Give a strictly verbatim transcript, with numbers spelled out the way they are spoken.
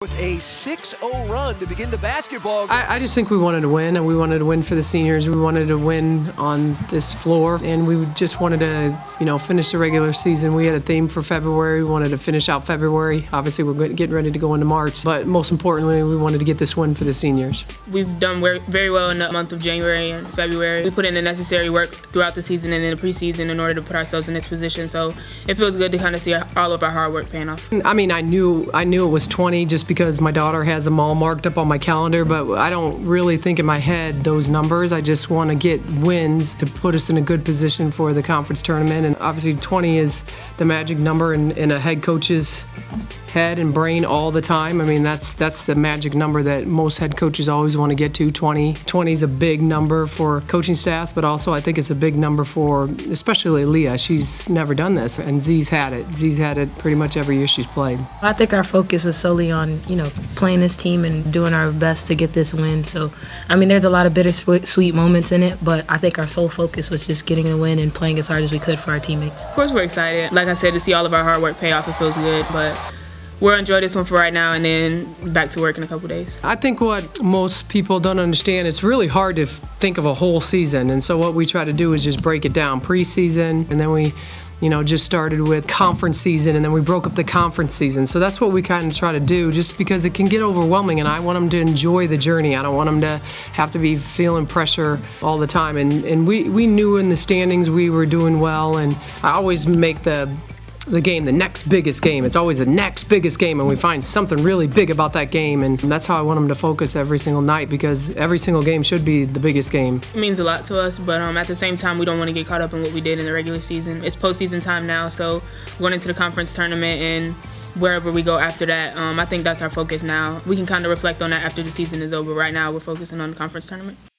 With a six oh run to begin the basketball. I, I just think we wanted to win, and we wanted to win for the seniors. We wanted to win on this floor, and we just wanted to, you know, finish the regular season. We had a theme for February. We wanted to finish out February. Obviously, we're getting ready to go into March, but most importantly, we wanted to get this win for the seniors. We've done very well in the month of January and February. We put in the necessary work throughout the season and in the preseason in order to put ourselves in this position. So it feels good to kind of see all of our hard work paying off. I mean, I knew I knew it was twenty just because my daughter has them all marked up on my calendar, but I don't really think in my head those numbers. I just want to get wins to put us in a good position for the conference tournament. And obviously twenty is the magic number in, in a head coach's head and brain all the time. I mean, that's that's the magic number that most head coaches always want to get to, twenty. twenty is a big number for coaching staffs, but also I think it's a big number for, especially Leah. She's never done this, and Z's had it. Z's had it pretty much every year she's played. I think our focus was solely on, you know, playing this team and doing our best to get this win. So, I mean, there's a lot of bittersweet moments in it, but I think our sole focus was just getting a win and playing as hard as we could for our teammates. Of course, we're excited. Like I said, to see all of our hard work pay off, it feels good, but we'll enjoy this one for right now and then back to work in a couple days. I think what most people don't understand, it's really hard to think of a whole season, and so what we try to do is just break it down. Preseason, and then we you know, just started with conference season, and then we broke up the conference season. So that's what we kind of try to do, just because it can get overwhelming, and I want them to enjoy the journey. I don't want them to have to be feeling pressure all the time. And, and we, we knew in the standings we were doing well, and I always make the the game the next biggest game. It's always the next biggest game, and we find something really big about that game, and that's how I want them to focus every single night, because every single game should be the biggest game. It means a lot to us, but um, at the same time, we don't want to get caught up in what we did in the regular season. It's postseason time now, so going into the conference tournament and wherever we go after that, um, I think that's our focus now. We can kind of reflect on that after the season is over. Right now, we're focusing on the conference tournament.